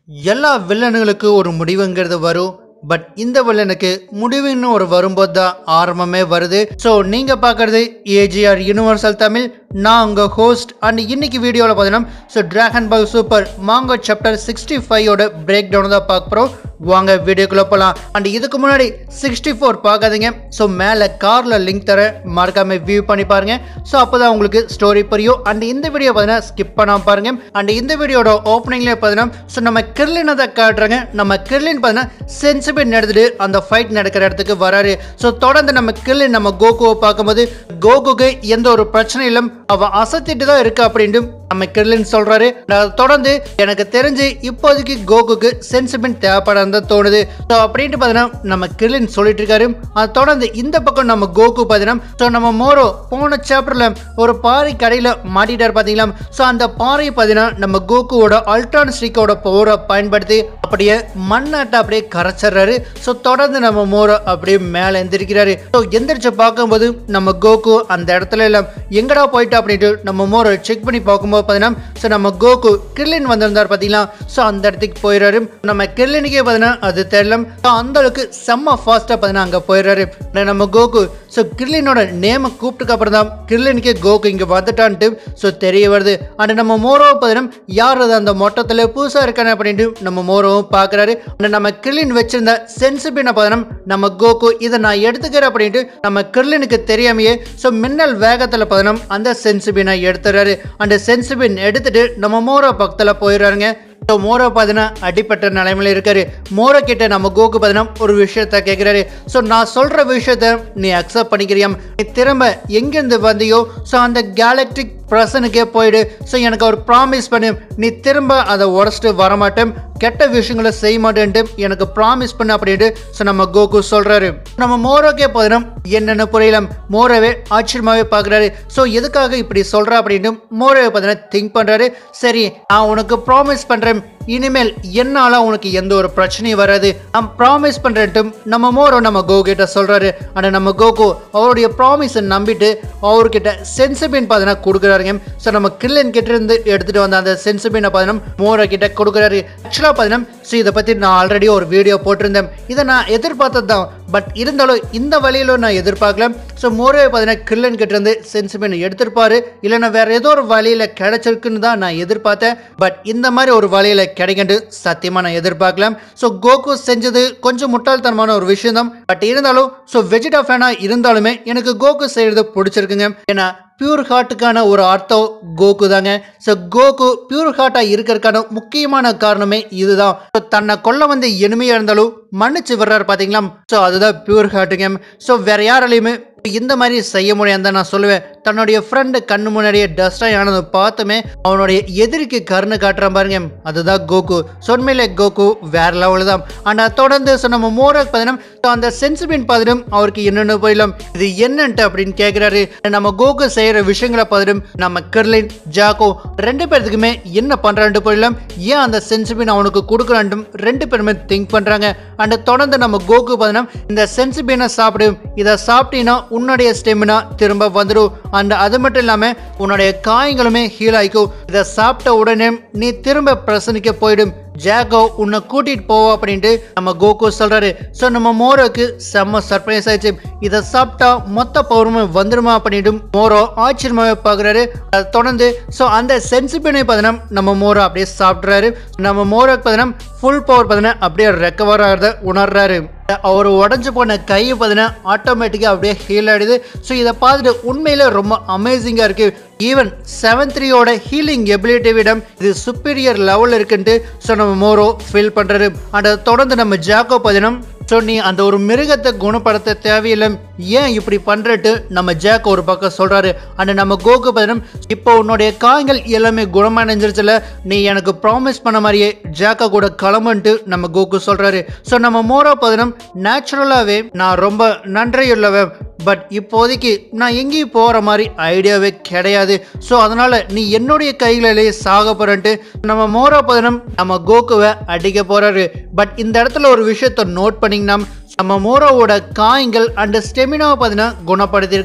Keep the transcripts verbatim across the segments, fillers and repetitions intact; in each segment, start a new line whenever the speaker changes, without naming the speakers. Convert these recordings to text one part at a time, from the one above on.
எல்லா வில்லனுகளுக்கு ஒரு முடிவுங்கிறது வரும். பட் இந்த வில்லனுக்கு முடிவுன்னு ஒரு வரும்போது தான் ஆரம்பமே வருது. ஸோ நீங்க பார்க்கறது ஏஜிஆர் யூனிவர்சல் தமிழ். நான் உங்க ஹோஸ்ட். அண்ட் இன்னைக்கு வீடியோவில் பார்த்தீங்கன்னா so Dragon Ball Super manga chapter sixty five ஓட பிரேக் டவுன் தான் பார்க்க போகிறோம். வாங்க வீடியோக்குள்ள போகலாம். அண்ட் இதுக்கு முன்னாடி சிக்ஸ்டி ஃபோர் பார்க்காதீங்க. ஸோ மேலே காரில் லிங்க் தர மறக்காம வியூ பண்ணி பாருங்க. ஸோ அப்போ தான் உங்களுக்கு ஸ்டோரி புரியும். அண்ட் இந்த வீடியோ பார்த்தீங்கன்னா ஸ்கிப் பண்ணாம பாருங்க. அண்ட் இந்த வீடியோட ஓப்பனிங்லேயே பார்த்தீங்கன்னா ஸோ நம்ம கிர்லினை தான் காட்டுறாங்க. நம்ம கிர்லின் பார்த்தீங்கன்னா சென்சிபின் எடுத்துட்டு அந்த ஃபைட் நடக்கிற இடத்துக்கு வராரு. ஸோ தொடர்ந்து நம்ம கிர்லின் நம்ம கோகுவை பார்க்கும்போது கோகுக்கு எந்த ஒரு பிரச்சனையும் இல்லை, அவ அசத்திட்டு தான் இருக்கு அப்படின்ட்டு நம்ம கிர்லின் சொல்றாரு. தொடர்ந்து எனக்கு தெரிஞ்சு இப்போதைக்கு கோகுக்கு சென்சிபின் தேவைப்படாத தோணுது. ஸோ அப்படின்ட்டு பார்த்தீங்கன்னா நம்ம கிர்லின் சொல்லிட்டு இருக்காரு. அது தொடர்ந்து இந்த பக்கம் நம்ம கோகு பார்த்தீங்கன்னா ஸோ நம்ம மோரோ போன சாப்டர்ல ஒரு பாறை கடையில் மாட்டிட்டார் பார்த்தீங்களா. ஸோ அந்த பாறை பார்த்தீங்கன்னா நம்ம கோகுவோட அல்ட்ரான் ஸ்ட்ரீக்கோட பவரை பயன்படுத்தி அப்படியே மண்ணாட்ட அப்படியே கரைச்சிடுறாரு. ஸோ தொடர்ந்து நம்ம மோரோ அப்படியே மேலே எந்திரிக்கிறாரு. ஸோ எந்திரிச்சு பார்க்கும்போது நம்ம கோகு அந்த இடத்துல எல்லாம் எங்கடா போயிட்டா அப்படின்ட்டு நம்ம மோரோ செக் பண்ணி பார்க்கும்போது பார்த்தீங்கன்னா ஸோ நம்ம கோகு கிர்லின் வந்திருந்தார் பார்த்தீங்களா. ஸோ அந்த இடத்துக்கு போயிடுறாரு. நம்ம கிர்லினுக்கே பார்த்தீங்கன்னா அது தெரியல. அந்த அளவுக்கு செம்ம ஃபாஸ்ட்டாக பார்த்தீங்கன்னா அங்கே போயிடுறாரு நம்ம கோகு. ஸோ கிர்லினோட நேமை கூப்பிட்டுக்கு அப்புறம் தான் கிர்லினுக்கே கோகு இங்கே வந்துட்டான்ட்டு ஸோ தெரிய வருது. அண்ட் நம்ம மோரோவை பார்த்தீங்கன்னா யார் அது அந்த மொட்டத்தில் புதுசாக இருக்கானே அப்படின்ட்டு நம்ம மோரோவும் பார்க்குறாரு. அண்ட் நம்ம கிர்லின் வச்சிருந்த சென்சிபினை பார்த்தீங்கன்னா நம்ம கோகு இதை நான் எடுத்துக்கிறேன் அப்படின்ட்டு நம்ம கிர்லினுக்கு தெரியாமையே ஸோ மின்னல் வேகத்தில் பார்த்தீங்கன்னா அந்த சென்சிபினை எடுத்துறாரு. அந்த சென்சிபின் எடுத்துட்டு நம்ம மோரோ பக்கத்தில் போயிடுறாருங்க. ஸோ மோரோ பார்த்தீங்கன்னா அடிப்பட்ட நிலைமையில இருக்காரு. மோரோ கிட்ட நம்ம கோகு பார்த்தீங்கன்னா ஒரு விஷயத்த கேட்குறாரு. ஸோ நான் சொல்ற விஷயத்த நீ அக்செப்ட் பண்ணிக்கிறியா? நீ திரும்ப எங்கேருந்து வந்தியோ ஸோ அந்த கேலக்டிக் பிரசனுக்கே போயிடு. ஸோ எனக்கு ஒரு ப்ராமிஸ் பண்ணு, நீ திரும்ப அதை உடச்சிட்டு வரமாட்டேன், கெட்ட விஷயங்களை செய்ய மாட்டேன்ட்டு எனக்கு ப்ராமிஸ் பண்ணு அப்படின்ட்டு ஸோ நம்ம கோகு சொல்றாரு. நம்ம மோரோக்கே பார்த்தீங்கன்னா என்னென்ன புரியல. மோரோவே ஆச்சரியமாவே பார்க்குறாரு. ஸோ எதுக்காக இப்படி சொல்ற அப்படின்ட்டு மோரோவை பார்த்தீங்கன்னா திங்க் பண்றாரு. சரி, நான் உனக்கு ப்ராமிஸ் பண்றேன், இனிமேல் என்னால உனக்கு எந்த ஒரு பிரச்சனையும் வராது, நான் ப்ராமிஸ் பண்றேன்ட்டு நம்ம மோரோ நம்ம கோகு கிட்ட சொல்றாரு. ஆனா நம்ம கோகு அவருடைய ப்ராமிஸை நம்பிட்டு அவர்கிட்ட சென்சிபின் பார்த்தீங்கன்னா கொடுக்குறாருங்க. ஸோ நம்ம கிர்லின் கிட்ட இருந்து எடுத்துட்டு வந்த அந்த சென்சிபினை பார்த்தீங்கன்னா மோரோ கிட்ட கொடுக்குறாரு. ஆக்சுவலாக பார்த்தீங்கன்னா ஸோ இதை பற்றி நான் ஆல்ரெடி ஒரு வீடியோ போட்டிருந்தேன். இதை நான் எதிர்பார்த்தது தான். பட் இருந்தாலும் இந்த வழியில நான் எதிர்பார்க்கல. ஸோ மோரோவை பார்த்தீங்கன்னா கிர்லின் கிட்ட இருந்து சென்சிபினை எடுத்திருப்பாரு, இல்லைன்னா வேற ஏதோ ஒரு வழியில கிடைச்சிருக்குன்னு தான் நான் எதிர்பார்த்தேன். பட் இந்த மாதிரி ஒரு வழியில கிடைக்கிட்டு சத்தியமா நான் எதிர்பார்க்கலாம். ஸோ கோகு செஞ்சது கொஞ்சம் முட்டாள்தனமான ஒரு விஷயம் தான். பட் இருந்தாலும் ஸோ வெஜிடா ஃபேனா இருந்தாலுமே எனக்கு கோகு செய்யறது பிடிச்சிருக்குங்க. ஏன்னா பியூர் ஹார்ட்டுக்கான ஒரு அர்த்தம் கோகு தாங்க. ஸோ கோகு பியூர் ஹார்ட்டா இருக்கிறதுக்கான முக்கியமான காரணமே இதுதான். தன்னை கொல்ல வந்து எளிமையா இருந்தாலும் மன்னிச்சு வர்றாரு பாத்தீங்களா. ஸோ அதுதான் பியூர் ஹார்ட்டுங்க. ஸோ வேற யாராலையுமே இந்த மாதிரி செய்ய முடியாது நான் சொல்லுவேன். தன்னுடைய ஃப்ரெண்டு கண்ணு முன்னாடியே டஸ்டாய் ஆனதை பார்த்துமே அவனுடைய எதிரிக்கு கருணை காட்டுறான் பாருங்க, அதுதான் கோகு. சொன்மையிலே கோகு வேற லெவல் தான். ஆனால் தொடர்ந்து ஸோ நம்ம மோரோ பார்த்தீங்கன்னா அந்த சென்சிபின் பார்த்துட்டு அவருக்கு என்னென்ன போயிடலாம் இது என்னன்ட்டு அப்படின்னு கேட்கிறாரு. நம்ம கோகு செய்யற விஷயங்களை பார்த்துட்டு நம்ம கிர்லின் ஜாக்கோ ரெண்டு பேர்த்துக்குமே என்ன பண்றான்ட்டு போயிடலாம், ஏன் அந்த சென்சிபின் அவனுக்கு கொடுக்குறான்ட்டு ரெண்டு பேருமே திங்க் பண்றாங்க. அண்ட் தொடர்ந்து நம்ம கோகு பார்த்தீங்கன்னா இந்த சென்சிபினை சாப்பிடு, இதை சாப்பிட்டீங்கன்னா உன்னுடைய ஸ்டெமினா திரும்ப வந்துடும். அண்ட் அது மட்டும் இல்லாம உன்னுடைய காயங்களுமே ஹீல் ஆயிக்கும். இதை சாப்பிட்ட உடனே நீ திரும்ப பிரசனிக்க போயிடும், ஜாக்கோ உன்னை கூட்டிட்டு போவோம் அப்படின்ட்டு நம்ம கோகு சொல்றாரு. ஸோ நம்ம மோரோக்கு செம்ம சர்ப்ரைஸ் ஆயிடுச்சு. இதை சாப்பிட்டா மொத்த பவருமே வந்துருமா அப்படின்ட்டு மோரோ ஆச்சரியமாவே பார்க்குறாரு. அதை தொடர்ந்து ஸோ அந்த சென்சிபினை பார்த்தீங்கன்னா நம்ம மோரோ அப்படியே சாப்பிட்றாரு. நம்ம மோரோக்கு பார்த்தீங்கன்னா ஃபுல் பவர் பார்த்தீங்கன்னா அப்படியே ரெக்கவர் ஆகிறத உணர்றாரு. அவர் உடஞ்சு போன கையை பார்த்தீங்கன்னா ஆட்டோமேட்டிக்காக அப்படியே ஹீல் ஆகிடுது. ஸோ இதை பார்த்துட்டு உண்மையில ரொம்ப அமேசிங்காக இருக்கு. ஈவன் செவன் த்ரீயோட ஹீலிங் எபிலிட்டி விட இது சுப்பீரியர் லெவல் இருக்குன்ட்டு ஸோ நம்ம மோரோ ஃபீல் பண்ணுறாரு. அண்ட் தொடர்ந்து நம்ம ஜாக்கோ பார்த்தீங்கன்னா ஸோ நீ அந்த ஒரு மிருகத்தை குணப்படுத்த தேவையில்லை, ஏன் இப்படி பண்ணுறட்டு நம்ம ஜாக்கோ ஒரு பக்கம் சொல்கிறாரு. அண்ட் நம்ம கோகு பார்த்தீங்கன்னா இப்போ உன்னுடைய காயங்கள் எல்லாமே குணமடைஞ்சிருச்சுல, நீ எனக்கு ப்ராமிஸ் பண்ண மாதிரியே ஜாக்கோ கூட கிளம்புன்ட்டு நம்ம கோகு சொல்கிறாரு. ஸோ நம்ம மோரோ பார்த்தீங்கன்னா நேச்சுரலாகவே நான் ரொம்ப நன்றியுள்ளவன், பட் இப்போதைக்கு நான் எங்கேயும் போகிற மாதிரி ஐடியாவே கிடையாது. ஸோ அதனால் நீ என்னுடைய கைகளிலேயே சாக போகிறன்ட்டு நம்ம மோரோ பார்த்தீங்கன்னா நம்ம கோகுவை அடிக்க போகிறாரு. பட் இந்த இடத்துல ஒரு விஷயத்த நோட் பண்ணிங்கன்னா நம்ம மோரோவோட காயங்கள் அண்ட் ஸ்டெமினாவை பார்த்தீங்கன்னா குணப்படுத்தியிருக்கு.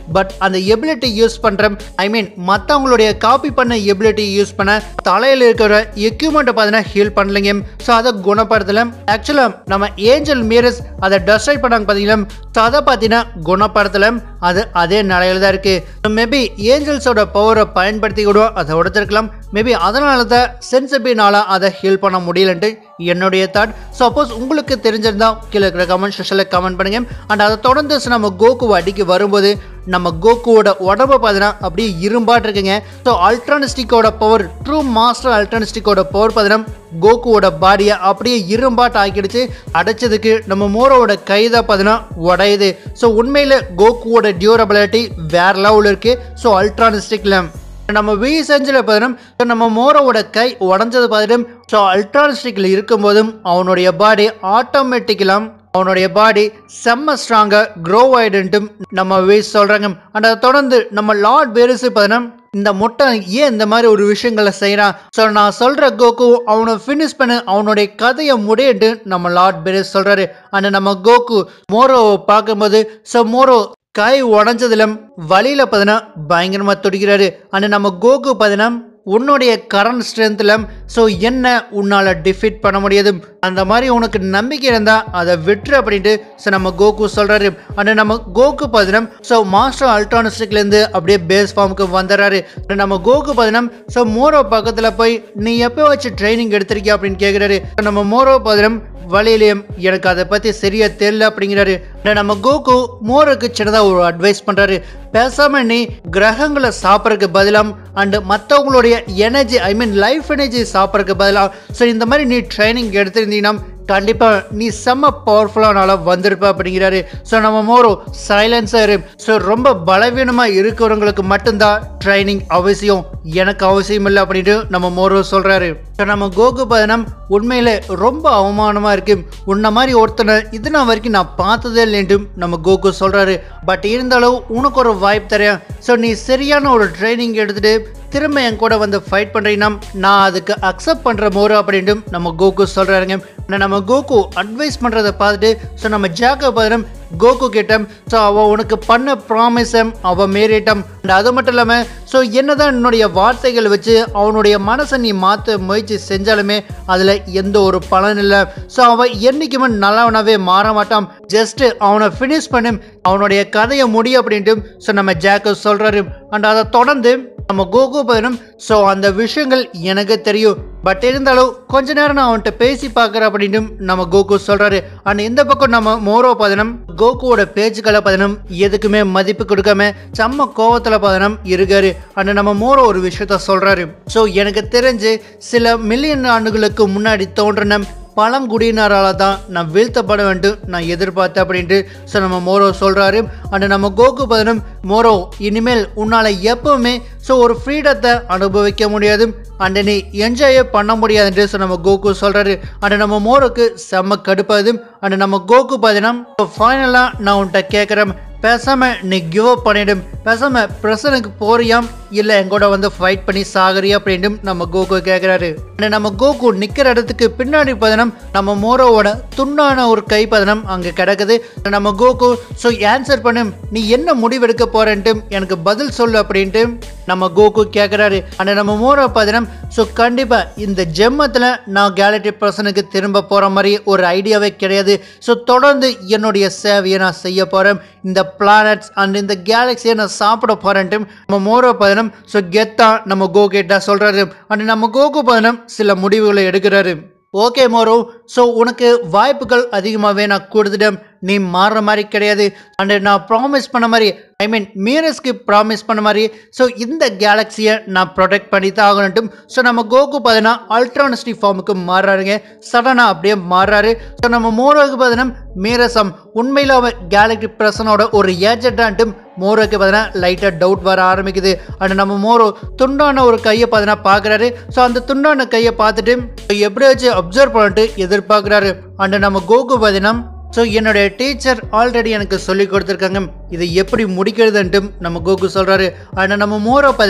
பட் அந்த எபிலிட்டி யூஸ் பண்ற ஐ மீன் மற்றவங்களுடைய காப்பி பண்ண எபிலிட்டி யூஸ் பண்ண தலையில் இருக்கிற எக்யூப்மெண்ட்டை பார்த்தீங்கன்னா ஹீல் பண்ணலைங்க. ஸோ அதை குணப்படுத்தல. ஆக்சுவலாக நம்ம ஏஞ்சல் மீரஸ் அதை டெஸ்ட்ராய் பண்ணாங்க பார்த்தீங்களா, ஸோ அதை பார்த்தீங்கன்னா குணப்படுத்தல. அது அதே நிலையில தான் இருக்கு. மேபி ஏஞ்சல்ஸோட பவரை பயன்படுத்தி கூட அதை உடைச்சிருக்கலாம். மேபி அதனால தான் சென்சிபினால அதை ஹீல் பண்ண முடியலன்ட்டு என்னுடைய தாட். சப்போஸ் உங்களுக்கு தெரிஞ்சிருந்தா கீழே இருக்கிற கமெண்ட் செக்ஷனில் கமெண்ட் பண்ணுங்க. அண்ட் அதை தொடர்ந்து நம்ம கோகுவை அடிக்க வரும்போது நம்ம கோகுவோட உடம்பு பார்த்தீங்கன்னா அப்படியே இரும்பாட்டு இருக்குங்க. ஸோ அல்ட்ரானிஸ்டிக்கோட பவர், ட்ரூ மாஸ்டர் அல்ட்ரானிஸ்டிக்கோட பவர் பார்த்தீங்கன்னா கோகுவோட பாடியை அப்படியே இரும்பாட்டு ஆக்கிடுச்சு. அடைச்சதுக்கு நம்ம மோரோவோட கைதை பார்த்தீங்கன்னா உடையுது. ஸோ உண்மையில் கோகுவோட டியூரபிலிட்டி வேற லெவலில் இருக்கு. ஸோ அல்ட்ரானிஸ்டிக்ல நம்ம வி செஞ்சில் பார்த்தீங்கன்னா நம்ம மோரோவோட கை உடஞ்சது பார்த்துட்டு ஸோ அல்ட்ரானிஸ்டிக்கில் இருக்கும்போதும் அவனுடைய பாடி ஆட்டோமேட்டிக்கெல்லாம் அவனுடைய பாடி செம்ம ஸ்ட்ராங்கா க்ரோ ஆயிடுன்ட்டும் நம்ம வீஸ் சொல்றாங்க. அண்ட் அதை தொடர்ந்து நம்ம லார்ட் பேரிஸ் பார்த்தீங்கன்னா இந்த முட்டை ஏன் இந்த மாதிரி ஒரு விஷயங்களை செய்யறான், ஸோ நான் சொல்ற கோகு அவனை ஃபினிஷ் பண்ண அவனுடைய கதையை முடியிட்டு நம்ம லார்ட் பேரிஸ் சொல்றாரு. அண்ட் நம்ம கோகு மோரோவை பார்க்கும்போது ஸோ மோரோ கை உடஞ்சதுல வழியில பார்த்தீங்கன்னா பயங்கரமா துடிக்கிறாரு. அண்ட் நம்ம கோகு பார்த்தீங்கன்னா உன்னுடைய கரண்ட் ஸ்ட்ரென்த்ல ஸோ என்ன உன்னால டிஃபீட் பண்ண முடியாது, அந்த மாதிரி உனக்கு நம்பிக்கை இருந்தா அதை விட்டுரு அப்படின்ட்டு ஸோ நம்ம கோகு சொல்றாரு. அண்ட் நம்ம கோகு பார்த்தீங்கன்னா ஸோ மாஸ்டர் அல்ட்ரானிஸ்டிக்ல இருந்து அப்படியே பேஸ் ஃபார்முக்கு வந்துடுறாரு. நம்ம கோகு பார்த்தீங்கன்னா ஸோ மோரோ பக்கத்துல போய் நீ எப்போ வச்சு ட்ரைனிங் எடுத்திருக்கியா அப்படின்னு கேட்கிறாரு. நம்ம மோரோ பார்த்தீங்கன்னா வழியிலையும் எனக்கு அதை பத்தி சரியா தெரியல அப்படிங்கிறாரு. நம்ம கோகு மோரோக்கு சின்னதா ஒரு அட்வைஸ் பண்றாரு. பேசாம நீ கிரகங்களை சாப்பிட்றதுக்கு பதிலாம் அண்ட் மற்றவங்களுடைய energy I mean life energy சாப்பிட்றதுக்கு பதிலாக ஸோ இந்த மாதிரி நீ ட்ரைனிங் எடுத்திருந்தீங்கன்னா கண்டிப்பா நீ செம்ம பவர்ஃபுல்லானால வந்திருப்ப அப்படிங்கிறாரு. ஸோ நம்ம மோரோ சைலன்ஸர் ஸோ ரொம்ப பலவீனமா இருக்கிறவங்களுக்கு மட்டும்தான் ட்ரைனிங் அவசியம், எனக்கு அவசியம் இல்லை அப்படின்ட்டு நம்ம மோரோ சொல்றாரு. ஸோ நம்ம கோகு பார்த்தீங்கன்னா உண்மையில ரொம்ப அவமானமா இருக்கு, உன்ன மாதிரி ஒருத்தனை இதுனா வரைக்கும் நான் பார்த்ததே இல்லைன்ட்டு நம்ம கோகு சொல்றாரு. பட் இருந்தாலும் உனக்கு ஒரு வாய்ப்பு தரேன், ஸோ நீ சரியான ஒரு ட்ரைனிங் எடுத்துட்டு திரும்ப என் கூட வந்து ஃபைட் பண்றீங்கன்னா நான் அதுக்கு அக்செப்ட் பண்ற மோரோ அப்படின்ட்டு நம்ம கோகு சொல்றாருங்க. நம்ம கோகு அட்வைஸ் பண்றதை பார்த்துட்டு ஸோ நம்ம ஜாக்கை பார்த்தீங்கன்னா கோகு கிட்ட ஸோ அவன் உனக்கு பண்ண ப்ராமிஸை அவன் மீறிட்டான். அது மட்டும் இல்லாமல் ஸோ என்னதான் என்னுடைய வார்த்தைகள் வச்சு அவனுடைய மனசை நீ மாற்ற முயற்சி செஞ்சாலுமே அதில் எந்த ஒரு பலன் இல்லை. ஸோ அவன் என்றைக்குமே நல்லவனாவே மாற மாட்டான், ஜஸ்ட் அவனை ஃபினிஷ் பண்ணி அவனுடைய கதையை முடியும் அப்படின்ட்டு ஸோ நம்ம ஜாக்கை சொல்றாரு. அண்ட் அதை தொடர்ந்து நம்ம கோகு பார்த்தீங்கன்னா ஸோ அந்த விஷயங்கள் எனக்கு தெரியும், பட் இருந்தாலும் கொஞ்ச நேரம் நான் அவன்கிட்ட பேசி பார்க்குறேன் அப்படின்னு நம்ம கோகு சொல்றாரு. அண்ட் இந்த பக்கம் நம்ம மோரோ பார்த்தீங்கன்னா கோகுவோட பேச்சுக்களை பார்த்தீங்கன்னா எதுக்குமே மதிப்பு கொடுக்காம செம்ம கோவத்தில் பார்த்தீங்கன்னா இருக்காரு. அண்ட் நம்ம மோரோ ஒரு விஷயத்த சொல்றாரு. ஸோ எனக்கு தெரிஞ்சு சில மில்லியன் ஆண்டுகளுக்கு முன்னாடி தோன்றின பழங்குடியினரால தான் நான் வீழ்த்தப்பட வேண்டும் நான் எதிர்பார்த்தேன் அப்படின்ட்டு ஸோ நம்ம மோரோ சொல்றாரு. அண்ட் நம்ம கோகு பார்த்தீங்கன்னா மோரோ இனிமேல் உன்னால எப்பவுமே ஸோ ஒரு ஃப்ரீடத்தை அனுபவிக்க முடியாது அண்ட் நீ என்ஜாயே பண்ண முடியாதுன்ட்டு ஸோ நம்ம கோகு சொல்றாரு. அண்ட் நம்ம மோரோக்கு செம்ம கடுப்பாது. அண்ட் நம்ம கோகு பார்த்தீங்கன்னா ஃபைனலாக நான் உன்கிட்ட கேட்குறேன், பேசாம நீ கிவ் அப் பண்ணிடும், பேசாம பிரசனுக்கு போறியாம் இல்லை எங்கூட வந்து ஃபைட் பண்ணி சாகரியா அப்படின்ட்டு நம்ம கோகு கேட்குறாரு. நம்ம கோகு நிற்கிற இடத்துக்கு பின்னாடி பார்த்தீங்கன்னா நம்ம மோரோவோட துண்டான ஒரு கை பார்த்தீங்கன்னா அங்கே கிடக்குது. நம்ம கோகு ஸோ ஆன்சர் பண்ணு, நீ என்ன முடிவெடுக்க போறேன்ட்டு எனக்கு பதில் சொல்லு அப்படின்ட்டு நம்ம கோகு கேட்குறாரு. ஆனால் நம்ம மோரோ பார்த்தீங்கன்னா ஸோ கண்டிப்பாக இந்த ஜெம்மத்தில் நான் கேலக்டி பர்சனுக்கு திரும்ப போகிற மாதிரி ஒரு ஐடியாவே கிடையாது. ஸோ தொடர்ந்து என்னுடைய சேவையை நான் செய்ய போகிறேன், இந்த பிளானட்ஸ் அண்ட் இந்த கேலக்சியை நான் சாப்பிட போகிறேன்ட்டு நம்ம மோரோ பார்த்தீங்கன்னா ஸோ கெத்தா நம்ம கோகேட்டா சொல்கிறாரு. அண்ட் நம்ம கோகு பார்த்தீங்கன்னா சில முடிவுகளை எடுக்கிறாரு. ஓகே மோரோ, ஸோ உனக்கு வாய்ப்புகள் அதிகமாகவே நான் கொடுத்துட்டேன், நீ மாறுற மாதிரி கிடையாது. அண்ட் நான் ப்ராமிஸ் பண்ண மாதிரி ஐ மீன் மீரஸ்க்கு ப்ராமிஸ் பண்ண மாதிரி ஸோ இந்த கேலக்சியை நான் ப்ரொடெக்ட் பண்ணி தான் ஆகணும். ஸோ நம்ம கோகு பார்த்தீங்கன்னா அல்ட்ரானிஸ்டி ஃபார்முக்கு மாறுறாருங்க, சடனாக அப்படியே மாறுறாரு. ஸோ நம்ம மோரோவுக்கு பார்த்தீங்கன்னா மீரசம் உண்மையில் அவன் கேலக்டி பிரசனோட ஒரு ஏஜென்டான்ட்டு மோரோக்கு பார்த்தீங்கன்னா லைட்டாக டவுட் வர ஆரம்பிக்குது. அண்ட் நம்ம மோரோ துண்டான ஒரு கையை பார்த்தீங்கன்னா பார்க்குறாரு. ஸோ அந்த துண்டான கையை பார்த்துட்டு எப்படியாச்சும் அப்சர்வ் பண்ணிட்டு எதிர்பார்க்குறாரு. அண்ட் நம்ம கோகு பார்த்தீங்கன்னா ஸோ என்னுடைய டீச்சர் ஆல்ரெடி எனக்கு சொல்லி கொடுத்துருக்காங்க இது எப்படி முடிக்கிறதுன்ட்டு நம்ம கோகு சொல்கிறாரு. ஆனால் நம்ம மோரோ பார்த்தீங்கன்னா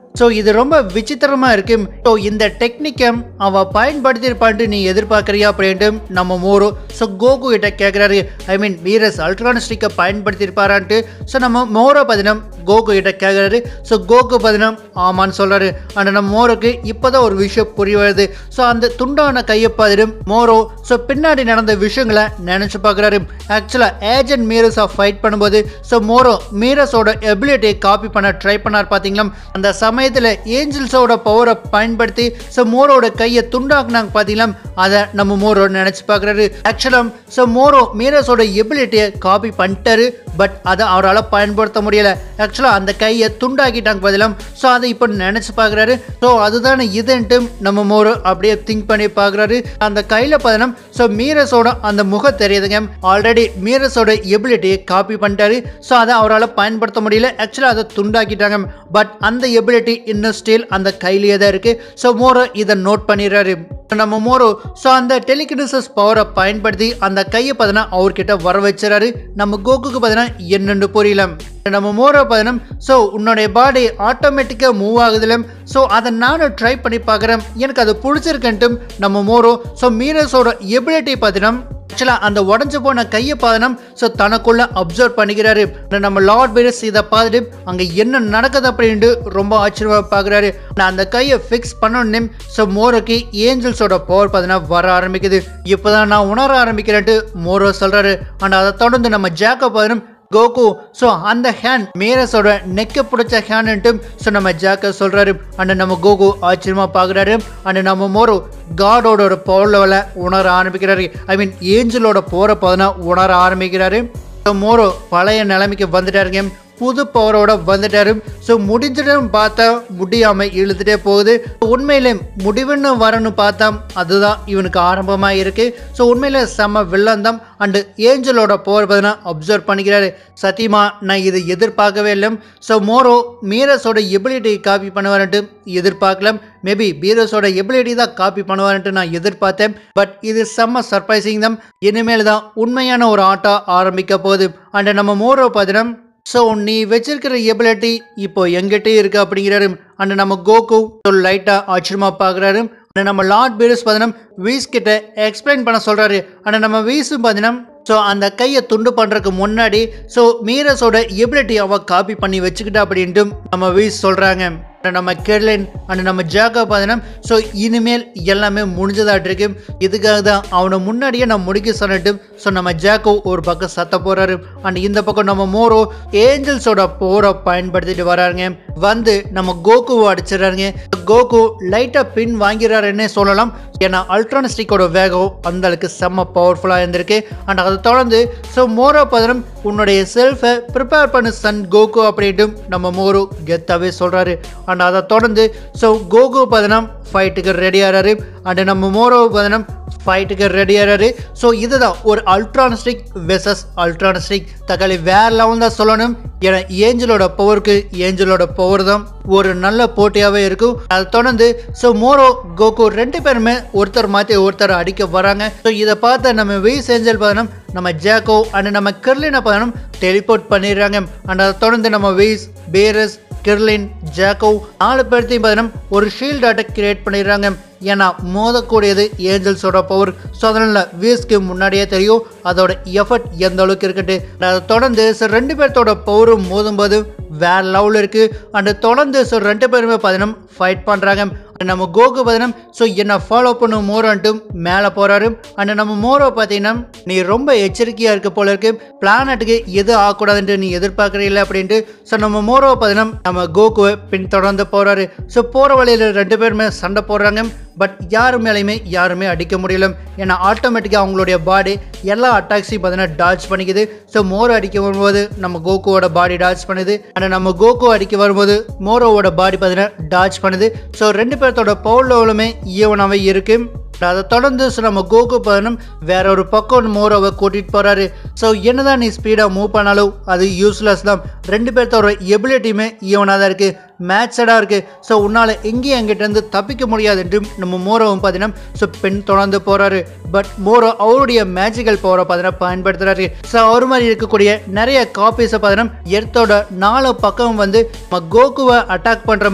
ஸோ இது ரொம்ப விசித்திரமா இருக்கு. ஸோ இந்த டெக்னிக்கை அவ பயன்படுத்தியிருப்பான்ட்டு நீ எதிர்பார்க்கறியா அப்படின்ட்டு நம்ம மோரோ ஸோ கோகு கிட்ட கேட்குறாரு. ஐ மீன் வீரஸ் அல்ட்ரானிஸ்டிக்கை பயன்படுத்தியிருப்பாரான்ட்டு. ஸோ நம்ம மோரோ பார்த்தீங்கன்னா கோகு கிட்ட கேட்குறாரு. ஸோ கோகு பார்த்தீங்கன்னா ஆமான்னு சொல்றாரு. ஆனால் நம்ம மோரோக்கு இப்போதான் ஒரு விஷயம் புரிய வருது. ஸோ அந்த துண்டான கையை பார்த்துட்டு மோரோ ஸோ பின்னாடி நடந்த விஷயங்களை நினைச்சு பார்க்குறாரு. ஆக்சுவலாக ஏஜென்ட் மீரஸா ஃபைட் பண்ணும்போது ஸோ மோரோ மீரஸோட எபிலிட்டியை காப்பி பண்ண ட்ரை பண்ணார் பார்த்தீங்களா. அந்த சமயத்தில் ஏஞ்சல்ஸோட பவரை பயன்படுத்தி ஸோ மோரோட கையை துண்டாக்குனாங்க பார்த்தீங்களா. அதை நம்ம மோரோ நினைச்சு பார்க்குறாரு. ஆக்சுவலாக ஸோ மோரோ மீரஸோட எபிலிட்டியை காப்பி பண்ணிட்டாரு. பட் அதை அவரால் பயன்படுத்த முடியல. ஆக்சுவலாக அந்த கையை துண்டாக்கிட்டாங்க பதிலாம். ஸோ அதை இப்போ நினைச்சு பார்க்குறாரு. ஸோ அதுதானே இதுன்ட்டு நம்ம மோரோ அப்படியே திங்க் பண்ணி பார்க்குறாரு. அந்த கையில் பார்த்தீங்கன்னா ஸோ மீரஸோட அந்த முகம் தெரியுதுங்க. ஆல்ரெடி மீரஸோட எபிலிட்டியை காப்பி பண்ணிட்டாரு. ஸோ அதை அவரால் பயன்படுத்த முடியல. ஆக்சுவலாக அதை துண்டாக்கிட்டாங்க. பட் அந்த எபிலிட்டி இன்னும் ஸ்டில் அந்த கையிலேயே தான் இருக்கு. ஸோ மோரோ இதை நோட் பண்ணிடுறாரு. நம்ம மோரோ ஸோ அந்த டெலிகினசிஸ் பவரை பயன்படுத்தி அந்த கையை பார்த்தீங்கன்னா அவர்கிட்ட வர வச்சுறாரு. நம்ம கோகுக்கு பார்த்தீங்கன்னா என்னென்னு புரியல. நம்ம மோரோ பார்த்தீங்கன்னா ஸோ உன்னுடைய பாடி ஆட்டோமேட்டிக்காக மூவ் ஆகுதுல. ஸோ அதை நானும் ட்ரை பண்ணி பார்க்குறேன். எனக்கு அது பிடிச்சிருக்கன்ட்டு நம்ம மோரோ ஸோ மீரஸோட எபிலிட்டி பார்த்தீங்கன்னா ஆக்சுவலாக அந்த உடஞ்சு போன கையை பார்த்தோம் ஸோ தனக்குள்ள அப்சர்வ் பண்ணிக்கிறாரு. நம்ம லார்ட் வீரஸ் இதை பார்த்துட்டு அங்கே என்ன நடக்குது அப்படின்ட்டு ரொம்ப ஆச்சரியமாக பார்க்குறாரு. நான் அந்த கையை ஃபிக்ஸ் பண்ணணுன்னே ஸோ மோரோக்கு ஏஞ்சல்ஸோட பவர் பார்த்தீங்கன்னா வர ஆரம்பிக்குது. இப்போ தான் நான் உணர ஆரம்பிக்கிறேன்ட்டு மோரோ சொல்கிறாரு. அண்ட் அதை தொடர்ந்து நம்ம ஜாக்கை பார்த்தோம் கோகு ஸோ அந்த ஹேண்ட் மீரஸோட நெக்கை பிடிச்ச ஹேண்ட்டு ஸோ நம்ம ஜாக்க சொல்கிறாரு. அண்ட் நம்ம கோகு ஆச்சரியமாக பார்க்குறாரு. அண்ட் நம்ம மோரோ காடோட ஒரு பவர் லெவலை உணர ஆரம்பிக்கிறாரு. ஐ மீன் ஏஞ்சலோட போகிற பார்த்தோன்னா உணர ஆரம்பிக்கிறாரு. ஸோ மோரோ பழைய நிலைமைக்கு வந்துட்டாருங்க. புது பவரோட வந்துட்டாரு. ஸோ முடிஞ்சிடும் பார்த்தா முடியாமல் இழுத்துட்டே போகுது. உண்மையிலே முடிவுன்னு வரணும் பார்த்தா அதுதான் இவனுக்கு ஆரம்பமாக இருக்கு. ஸோ உண்மையில செம்ம வில்லன் தான். அண்டு ஏஞ்சலோட பவர் பார்த்தீங்கன்னா அப்சர்வ் பண்ணிக்கிறாரு. சத்தியமா நான் இதை எதிர்பார்க்கவே இல்லை. ஸோ மோரோ மீரஸோட எபிலிட்டி காப்பி பண்ணுவார்ன்ட்டு எதிர்பார்க்கல. மேபி பீரஸோட எபிலிட்டி தான் காப்பி பண்ணுவார்ன்ட்டு நான் எதிர்பார்த்தேன். பட் இது செம்ம சர்ப்ரைசிங் தான். இனிமேல் தான் உண்மையான ஒரு ஆட்டம் ஆரம்பிக்க போகுது. அண்ட் நம்ம மோரோ பார்த்தீங்கன்னா ஸோ நீ வச்சிருக்கிற எபிலிட்டி இப்போ எங்கிட்டே இருக்கு அப்படிங்கிறாரு. அண்ட் நம்ம கோகு லைட்டாக ஆச்சரியமாக பார்க்குறாரு. அண்ட் நம்ம லார்ட் பீரஸ் பார்த்தீங்கன்னா வீஸ் கிட்ட எக்ஸ்பிளைன் பண்ண சொல்கிறாரு. அண்ட் நம்ம வீஸும் பார்த்தீங்கன்னா ஸோ அந்த கையை துண்டு பண்ணுறதுக்கு முன்னாடி ஸோ மீரஸோட எபிலிட்டி அவ காப்பி பண்ணி வச்சுக்கிட்டா அப்படின்ட்டு நம்ம வீஸ் சொல்கிறாங்க. நம்ம கெர்லின் அண்ட் நம்ம ஜாக்கா பார்த்தீங்கன்னா ஸோ இனிமேல் எல்லாமே முடிஞ்சதாட்டு இருக்கு. இதுக்காக தான் அவனை முன்னாடியே நான் முடிக்க சொன்னிட்டு ஸோ நம்ம ஜாக்கோ ஒரு பக்கம் சத்த போறாரு. அண்ட் இந்த பக்கம் நம்ம மோரோ ஏஞ்சல்ஸோட போரை பயன்படுத்திட்டு வராருங்க. வந்து நம்ம கோகுவை அடிச்சிடறாருங்க. கோகு லைட்டாக பின் வாங்கிறாருன்னே சொல்லலாம். ஏன்னா அல்ட்ரானிஸ்டிக்கோட வேகம் அந்த அளவுக்கு செம்ம பவர்ஃபுல்லாக இருந்திருக்கு. அண்ட் அதை தொடர்ந்து ஸோ மோரோ பார்த்தீங்கன்னா உன்னுடைய செல்ஃபை ப்ரிப்பேர் பண்ணு சன் கோகு அப்படின்ட்டு நம்ம மோரோ கெத்தாவே சொல்கிறாரு. அண்ட் அதை தொடர்ந்து ஸோ கோகு பார்த்தீங்கன்னா ஃபைட்டுக்கு ரெடி ஆகிறாரு. அண்ட் நம்ம மோரோ பார்த்தீங்கன்னா ஃபைட்டுக்கு ரெடி ஆகிறாரு. ஸோ இதுதான் ஒரு அல்ட்ரானிஸ்டிக் வெர்சஸ் அல்ட்ரானிஸ்டிக் தக்காளி வேற லெவல் தான் சொல்லணும். ஏன்னா ஏஞ்சலோட பவருக்கு ஏஞ்சலோட பவர் தான் ஒரு நல்ல போட்டியாகவே இருக்கும். அதை தொடர்ந்து ஸோ மோரோ கோகு ரெண்டு பேருமே ஒருத்தர் மாற்றி ஒருத்தர் அடிக்க வராங்க. ஸோ இதை பார்த்து நம்ம வீஸ் ஏஞ்சல் பார்த்தோம் நம்ம ஜாக்கோ அண்ட் நம்ம கெர்லினை பார்த்தோம் டெலிபோர்ட் பண்ணிடுறாங்க. அண்ட் அதை தொடர்ந்து நம்ம வீஸ் பீரஸ் கெர்லின் ஜாக்கோ நாலு பேர்த்தையும் பார்த்தீங்கன்னா ஒரு ஷீல்ட் அட்டாக் கிரியேட் பண்ணிடுறாங்க. ஏன்னா மோதக்கூடியது ஏஞ்சல்ஸோட பவர். ஸோ அதனால வீஸ்க்கு முன்னாடியே தெரியும் அதோட எஃபர்ட் எந்த அளவுக்கு இருக்குட்டு. அதை தொடர்ந்து ஸோ ரெண்டு பேர்த்தோட பவரும் மோதும் போது வேற லெவலில் இருக்கு. அண்ட் தொடர்ந்து ஸோ ரெண்டு பேருமே பார்த்தீங்கன்னா ஃபைட் பண்ணுறாங்க. நம்ம கோகு பார்த்தீங்கன்னா ஸோ என்ன ஃபாலோ பண்ணும் மோரோன்ட்டு மேலே போகிறாரு. அண்ட் நம்ம மோரோ பார்த்தீங்கன்னா நீ ரொம்ப எச்சரிக்கையாக இருக்க போல இருக்கு. பிளானட்டுக்கு எது ஆகக்கூடாதுன்ட்டு நீ எதிர்பார்க்குறீங்களா அப்படின்ட்டு ஸோ நம்ம மோரோ பார்த்தீங்கன்னா நம்ம கோகுவை பின்தொடர்ந்து போகிறாரு. ஸோ போகிற வழியில் ரெண்டு பேருமே சண்டை போடுறாங்க. பட் யாரு மேலேயுமே யாருமே அடிக்க முடியல. ஏன்னா ஆட்டோமேட்டிக்காக அவங்களுடைய பாடி எல்லா அட்டாக்ஸையும் பார்த்தீங்கன்னா டாச் பண்ணிக்குது. ஸோ மோரோ அடிக்க வரும்போது நம்ம கோகுவோட பாடி டாச் பண்ணுது. ஆனால் நம்ம கோகு அடிக்க வரும்போது மோரோவோட பாடி பார்த்தீங்கன்னா டாச் பண்ணுது. ஸோ ரெண்டு பேர்த்தோட பவர் லெவலுமே ஈவனாகவே இருக்கு. அதை தொடர்ந்து நம்ம கோகு பார்த்தோம் வேற ஒரு பக்கம் மோரோவை கூட்டிட்டு போறாரு. ஸோ என்னதான் நீ ஸ்பீடாக மூவ் பண்ணாலும் அது யூஸ்லெஸ் தான். ரெண்டு பேர்த்தோட எபிலிட்டியுமே ஈவனாக தான் இருக்கு, மேட்சடாக இருக்கு. ஸோ உன்னால் எங்கேயும் எங்கிட்டேருந்து தப்பிக்க முடியாது என்று நம்ம மோரோவும் பார்த்தீங்கன்னா ஸோ பெண் தொடர்ந்து போறாரு. பட் மோரோ அவருடைய மேஜிக்கல் பவரை பார்த்தீங்கன்னா பயன்படுத்துறாரு. ஸோ அவர் மாதிரி இருக்கக்கூடிய நிறைய காப்பீஸை பார்த்தீங்கன்னா எர்த்தோட நாலு பக்கம் வந்து நம்ம கோகுவை அட்டாக் பண்ணுற மாதிரி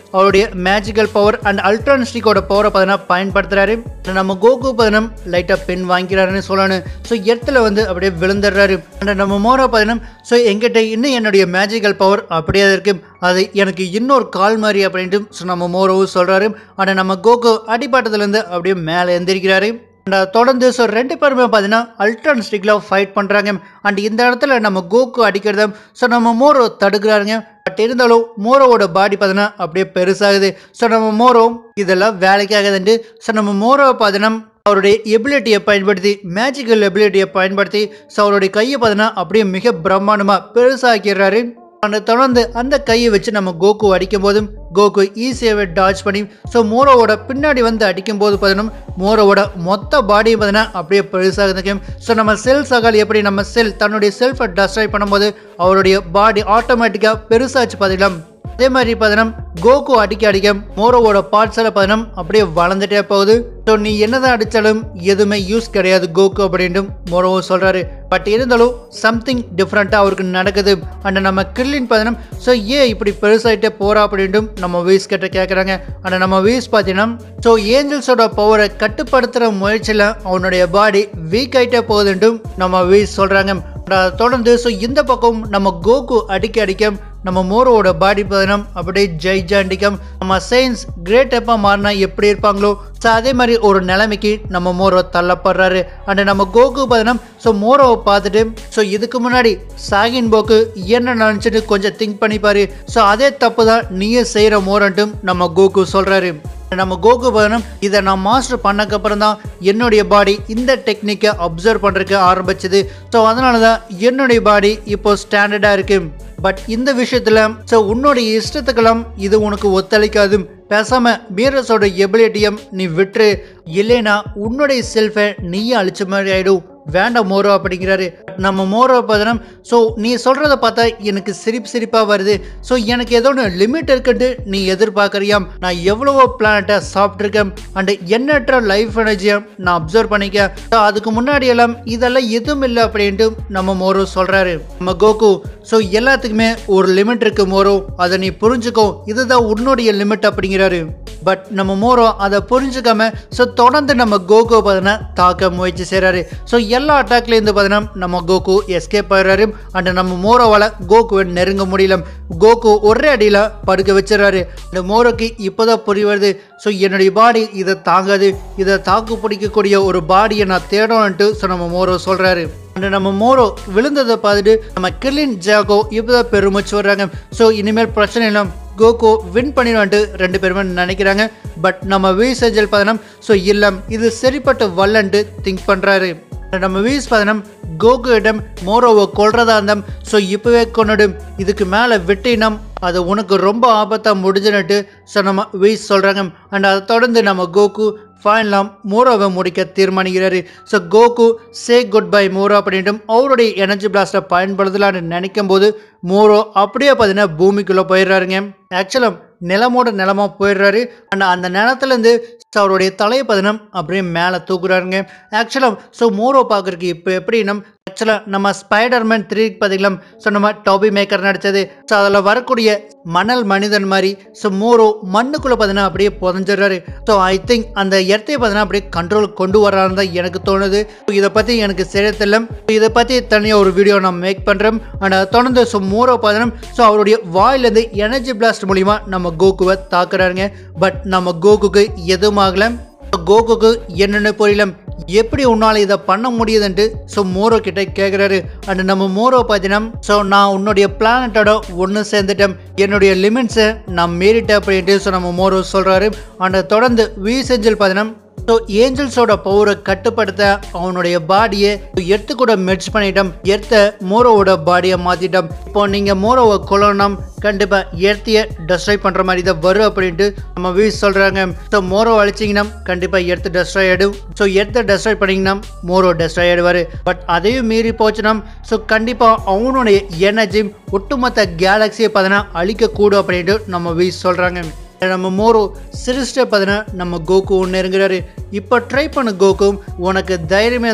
அவருடைய மேஜிக்கல் பவர் அண்ட் அல்ட்ரான் ஸ்டிக்கோட பவரை பார்த்தீங்கன்னா பயன்படுத்துறாரு. நம்ம கோகு பார்த்தீங்கன்னா லைட்டா பென் வாங்கிக்கிறாருன்னு சொல்லணும். ஸோ இடத்துல வந்து அப்படியே விழுந்துடுறாரு. அண்ட் நம்ம மோரோ பார்த்தீங்கன்னா ஸோ எங்கிட்ட இன்னும் என்னுடைய மேஜிக்கல் பவர் அப்படியே இருக்கு, அது எனக்கு இன்னொரு கால் மாதிரி அப்படின்ட்டு ஸோ நம்ம மோரோவும் சொல்றாரு. ஆனால் நம்ம கோகு அடிபாட்டத்துலேருந்து அப்படியே மேலே எந்திரிக்கிறாரு. தொடர்ந்து ஸோ ரெண்டு பேருமே பார்த்தீங்கன்னா அல்ட்ரான் ஸ்டிக்ல ஃபைட் பண்ணுறாங்க. அண்ட் இந்த இடத்துல நம்ம கோகு அடிக்கிறத ஸோ நம்ம மோரோ தடுக்கிறாருங்க. பட் இருந்தாலும் மோரோவோட பாடி பார்த்தீங்கன்னா அப்படியே பெருசாகுது. ஸோ நம்ம மோரோ இதெல்லாம் வேலைக்காகுதுன்ட்டு ஸோ நம்ம மோரோ பார்த்தீங்கன்னா அவருடைய எபிலிட்டியை பயன்படுத்தி மேஜிக்கல் எபிலிட்டியை பயன்படுத்தி ஸோ அவருடைய கையை பார்த்தீங்கன்னா அப்படியே மிக பிரம்மாண்டமாக பெருசாக்கிறாரு. அந்த தொடர்ந்து அந்த கையை வச்சு நம்ம கோகு அடிக்கும் போதும் கோகு ஈஸியாகவே டாச் பண்ணி ஸோ மோரோவோட பின்னாடி வந்து அடிக்கும் போது பார்த்தீங்கன்னா மோரோவோட மொத்த பாடியும் பார்த்தீங்கன்னா அப்படியே பெருசாக. ஸோ நம்ம செல் சகால் எப்படி நம்ம செல் தன்னுடைய செல்ஃபை டஸ்ட்ராய் பண்ணும்போது அவருடைய பாடி ஆட்டோமேட்டிக்காக பெருசாச்சு பார்த்தீங்களா, அதே மாதிரி பார்த்தீங்கன்னா கோகு அடிக்க அடிக்க மோரோவோட பார்ட்ஸ் எல்லாம் பார்த்தீங்கன்னா அப்படியே வளர்ந்துட்டே போகுது. ஸோ நீ என்னதான் அடித்தாலும் எதுவுமே யூஸ் கிடையாது கோகு அப்படின்ட்டு மோரோவும் சொல்கிறாரு. பட் இருந்தாலும் சம்திங் டிஃப்ரெண்ட்டாக அவருக்கு நடக்குது. அண்ட் நம்ம கிரில்லின் பார்த்தீங்கன்னா ஸோ ஏன் இப்படி பெருசாகிட்டே போகிறா அப்படின்ட்டு நம்ம வீஸ் கிட்ட கேட்குறாங்க. ஆனால் நம்ம வீஸ் பார்த்தீங்கன்னா ஸோ ஏஞ்சல்ஸோட பவரை கட்டுப்படுத்துகிற முயற்சியில் அவனுடைய பாடி வீக் ஆகிட்டே போகுதுன்ட்டு நம்ம வீஸ் சொல்கிறாங்க. தொடர்ந்து ஸோ இந்த பக்கம் நம்ம கோகு அடிக்க அடிக்க நம்ம மோரோவோட பாடி பார்த்தீங்கன்னா அப்படியே ஜெய்ஜாண்டிக்கம் நம்ம சயின்ஸ் கிரேட் எப்போ மாறினா எப்படி இருப்பாங்களோ ஸோ அதே மாதிரி ஒரு நிலைமைக்கு நம்ம மோரோ தள்ளப்படுறாரு. அண்ட் நம்ம கோகு பார்த்தீங்கன்னா ஸோ மோரோவை பார்த்துட்டு ஸோ இதுக்கு முன்னாடி சாகின் போக்கு என்ன நினச்சிட்டு கொஞ்சம் திங்க் பண்ணிப்பாரு. ஸோ அதே தப்பு தான் நீயே செய்கிற மோரோன்ட்டு நம்ம கோகு சொல்கிறாரு. நம்ம கோகு பார்த்தீங்கன்னா இதை நான் மாஸ்டர் பண்ணக்கப்புறம் தான் என்னுடைய பாடி இந்த டெக்னிக்கை அப்சர்வ் பண்ணுறதுக்கு ஆரம்பிச்சது. ஸோ அதனால தான் என்னுடைய பாடி இப்போ ஸ்டாண்டர்டாக இருக்கு. பட் இந்த விஷயத்தில் ஸோ உன்னுடைய இஷ்டத்துக்கெல்லாம் இது உனக்கு ஒத்துழைக்காது. பேசாம மீரஸோட எபிலிட்டியம் நீ விட்டுரு, இல்லைன்னா உன்னுடைய செல்ஃபை நீயே அழிச்ச மாதிரி ஆயிடும், வேண்டாம் மோரோ அப்படிங்கிறாரு. நம்ம மோரோ பார்த்தோன்னா ஸோ நீ சொல்கிறத பார்த்தா எனக்கு சிரிப்பு சிரிப்பாக வருது. ஸோ எனக்கு ஏதோ ஒன்று லிமிட் இருக்குன்ட்டு நீ எதிர்பார்க்குறியாம். நான் எவ்வளவோ பிளானட்டை சாப்பிட்ருக்கேன் அண்டு எண்ணற்ற லைஃப் எனர்ஜியை நான் அப்சர்வ் பண்ணிக்க. ஸோ அதுக்கு முன்னாடி எல்லாம் இதெல்லாம் எதுவும் இல்லை அப்படின்ட்டு நம்ம மோரோ சொல்கிறாரு. நம்ம கோகு ஸோ எல்லாத்துக்குமே ஒரு லிமிட் இருக்கு மோரோ, அதை நீ புரிஞ்சுக்கோ, இதுதான் உன்னுடைய லிமிட் அப்படிங்கிறாரு. பட் நம்ம மோரோ அதை புரிஞ்சுக்காம ஸோ தொடர்ந்து நம்ம கோகு பார்த்தீங்கன்னா தாக்க முயற்சி செய்கிறாரு. ஸோ எல்லா அட்டாக்லேருந்து பார்த்தீங்கன்னா நம்ம கோகு எஸ்கேப் ஆகிறாரு. அண்ட் நம்ம மோரோவால் கோகுவை நெருங்க முடியல. கோகு ஒரே அடியில் படுக்க வச்சிடறாரு. இந்த மோரோக்கு இப்போதான் புரிய வருது ஸோ என்னுடைய பாடி இதை தாங்காது, இதை தாக்கு பிடிக்கக்கூடிய ஒரு பாடியை நான் தேடணுன்ட்டு ஸோ நம்ம மோரோ சொல்கிறாரு. அண்ட் நம்ம மோரோ விழுந்ததை பார்த்துட்டு நம்ம கிரில்லின் ஜாகோ இப்போதான் பெருமிச்சு வர்றாங்க. ஸோ இனிமேல் பிரச்சனை இல்லை, கோகு வின் பண்ணிடுவான்ட்டு ரெண்டு பேருமே நினைக்கிறாங்க. பட் நம்ம வீஸ் ஏஞ்சல் பார்த்தோன்னா ஸோ இல்லை இது சரிப்பட்டு வரலன்ட்டு திங்க் பண்ணுறாரு. நம்ம வீஸ் பார்த்தோன்னா கோகு இடம் மோரோவை கொல்றதா இருந்தோம் ஸோ இப்போவே கொண்டுடும், இதுக்கு மேலே விட்டினம் அது உனக்கு ரொம்ப ஆபத்தாக முடிஞ்சுன்னுட்டு ஸோ நம்ம வீஸ் சொல்கிறாங்க. அண்ட் அதை தொடர்ந்து நம்ம கோகு ஃபைனலாம் மோரோவை முடிக்க தீர்மானிக்கிறாரு. So Goku say good bye Moro அப்படின்ட்டு அவருடைய எனர்ஜி பிளாஸ்டை பயன்படுத்தலான்னு நினைக்கும் போது மோரோ அப்படியே பார்த்தீங்கன்னா பூமிக்குள்ளே போயிடுறாருங்க. ஆக்சுவலாக நிலமோட நிலமா போயிடுறாரு. அண்ட் அந்த நிலத்துலேருந்து ஸோ அவருடைய தலையை பார்த்தீங்கன்னா அப்படியே மேலே தூக்குறாருங்க. ஆக்சுவலாக ஸோ மோரோ பார்க்குறதுக்கு இப்போ எப்படின்னா ஆக்சுவலாக நம்ம ஸ்பைடர்மேன் த்ரீ பார்த்தீங்களா ஸோ நம்ம டாபி மேக்கர் நடித்தது. ஸோ அதில் வரக்கூடிய மணல் மனிதன் மாதிரி ஸோ மோரோ மண்ணுக்குள்ளே பார்த்தீங்கன்னா அப்படியே புதஞ்சிடுறாரு. ஸோ ஐ திங்க் அந்த இடத்தையே பார்த்தீங்கன்னா அப்படியே கண்ட்ரோல் கொண்டு வரான்னு தான் எனக்கு தோணுது. இதை பற்றி எனக்கு சரியா தெரியல, இதை பற்றி தனியாக ஒரு வீடியோ நான் மேக் பண்ணுறேன். அண்ட் அதை தொடர்ந்து ஸோ மோரோ பார்த்தீங்கன்னா ஸோ அவருடைய வாயிலேருந்து எனர்ஜி பிளாஸ்ட் மூலிமா நம்ம கோகுவை தாக்குறாருங்க. பட் நம்ம கோகுக்கு எதுவும் ஆகல. கோகுக்கு என்னென்னு புரியல, எப்படி உன்னால் இதை பண்ண முடியுதுன்ட்டு ஸோ மோரோ கிட்ட கேட்குறாரு. அண்ட் நம்ம மோரோ பார்த்தீங்கன்னா ஸோ நான் உன்னுடைய பிளானட்டோட ஒன்று சேர்ந்துட்டேன், என்னுடைய லிமிட்ஸை நான் மீறிட்டேன் அப்படின்ட்டு ஸோ நம்ம மோரோ சொல்கிறாரு. அண்ட் தொடர்ந்து வீஸ் ஏஞ்சல் பார்த்தீங்கன்னா ஸோ ஏஞ்சல்ஸோட பவரை கட்டுப்படுத்த அவனுடைய பாடியை எர்த்து கூட மெர்ஜ் பண்ணிட்டோம், எர்த்த மோரோவோட பாடியை மாற்றிட்டோம். இப்போ நீங்கள் மோரோவை கொல்லணும் கண்டிப்பாக எர்த்தியை டெஸ்ட்ராய் பண்ணுற மாதிரி தான் வரும் அப்படின்ட்டு நம்ம வீஸ் சொல்கிறாங்க. ஸோ மோரோ அழிச்சிங்கன்னா கண்டிப்பாக எர்த்து டெஸ்ட்ராய் ஆகிடும். ஸோ எர்த்தை டெஸ்ட்ராய் பண்ணிங்கன்னா மோரோ டெஸ்ட்ராய் ஆகிடுவார். பட் அதையும் மீறி போச்சுன்னா ஸோ கண்டிப்பாக அவனுடைய எனர்ஜி ஒட்டுமொத்த கேலக்சியை பார்த்தீங்கன்னா அழிக்கக்கூடும் அப்படின்ட்டு நம்ம வீஸ் சொல்கிறாங்க. நம்ம மோரோ சிரிச்சிட்ட பார்த்தீங்கன்னா நம்ம கோகு ஒன்று இறங்குறாரு. இப்போ ட்ரை பண்ண கோகு, உனக்கு தைரியமே இருந்தால்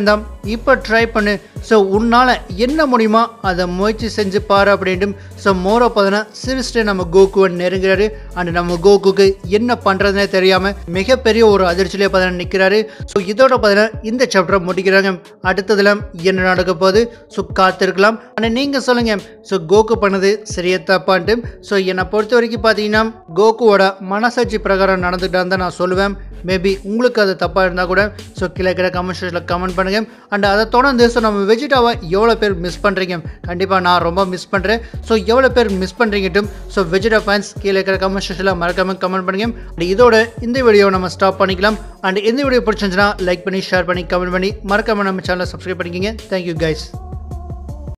இப்போ ட்ரை பண்ணு, ஸோ உன்னால் என்ன முடியுமா அதை முயற்சி செஞ்சு பாரு அப்படின்ட்டு ஸோ மோரோ பார்த்தீங்கன்னா சிரிச்சுட்டு நம்ம கோகுவை நெருங்குறாரு. அண்ட் நம்ம கோகுக்கு என்ன பண்ணுறதுனே தெரியாமல் மிகப்பெரிய ஒரு அதிர்ச்சியிலே பார்த்தீங்கன்னா நிற்கிறாரு. ஸோ இதோட பார்த்தீங்கன்னா இந்த சாப்டரை முடிக்கிறாங்க. அடுத்ததுல என்ன நடக்க போகுது ஸோ காத்திருக்கலாம். ஆனால் நீங்கள் சொல்லுங்கள், ஸோ கோகு பண்ணது சரியா தப்பான்ட்டு. ஸோ என்னை பொறுத்த வரைக்கும் பார்த்தீங்கன்னா கோகுவோட மனசாட்சி பிரகாரம் நடந்துக்கிட்டான்னு தான் நான் சொல்லுவேன். மேபி உங்களுக்கு அது தப்பாக இருந்தால் கூட ஸோ கீழே கீழே கமெண்ட் செக்ஷனில் கமெண்ட் பண்ணுங்கள். அண்ட் அதை தொடர்ந்து ஸோ நம்ம வெஜிடாவை எவ்வளோ பேர் மிஸ் பண்ணுறீங்க, கண்டிப்பாக நான் ரொம்ப மிஸ் பண்ணுறேன். ஸோ எவ்வளோ பேர் மிஸ் பண்ணுறீங்கட்டும் ஸோ வெஜிடா ஃபேன்ஸ் கீழே இருக்கிற கமெண்ட் செக்ஷனில் மறக்காமல் கமெண்ட் பண்ணுங்கள். அண்ட் இதோட இந்த வீடியோவை நம்ம ஸ்டாப் பண்ணிக்கலாம். அண்ட் இந்த வீடியோ பிடிச்சிருந்துச்சுன்னா லைக் பண்ணி ஷேர் பண்ணி கமெண்ட் பண்ணி மறக்காமல் நம்ம சேனலை சப்ஸ்கிரைப் பண்ணிக்கிங்க. Thank you guys.